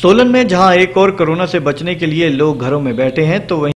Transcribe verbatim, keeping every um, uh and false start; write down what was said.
सोलन में जहां एक और कोरोना से बचने के लिए लोग घरों में बैठे हैं, तो वहीं